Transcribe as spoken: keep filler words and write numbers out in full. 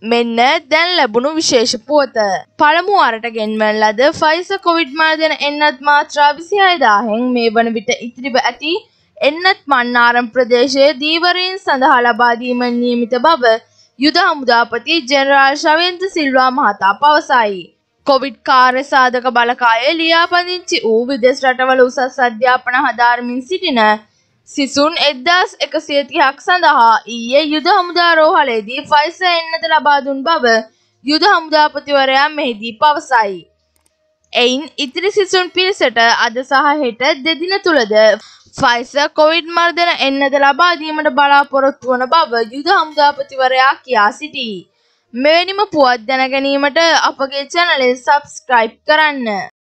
මෙන්න දැන් ලැබුණු විශේෂ පුවත. පළමු වරට ගෙන්වන ලද ෆයිසර් කොවිඩ් මර්ධන එන්නත් මාත්‍රා විසිහය දාහෙන් මේ වන විට ඉතිරිව ඇති එන්නත් මන්නාරම් ප්‍රදේශයේ දීවරීන් සඳහා ලබා දීමට නියමිත බව යුද හමුදාපති ජෙනරාල් ශවෙන්ද්‍ර සිල්වා මහතා පවසයි. කොවිඩ් කාර්ය සාධක බලකායේ ලියාපදිංචි වූ විදේශ රටවල උසස් අධ්‍යාපන හදාරමින් සිටින සිසුන් එක්දාස් එකසිය තිහක් සඳහා ඊයේ යුද හමුදා රෝහලේදී ෆයිසර් එන්නත ලබා දුන් බව යුද හමුදාපතිවරයා මෙහිදී පවසයි. එයින් ඉතිරි සිසුන් පිරිසට අද සහ හෙට දෙදින තුලද ෆයිසර් කොවිඩ් මර්ධන එන්නත ලබා දීමට බලාපොරොත්තු වන බව යුද හමුදාපතිවරයා කියා සිටී. මෙවැනිම පුවත් දැන ගැනීමට අපගේ channel එක subscribe කරන්න.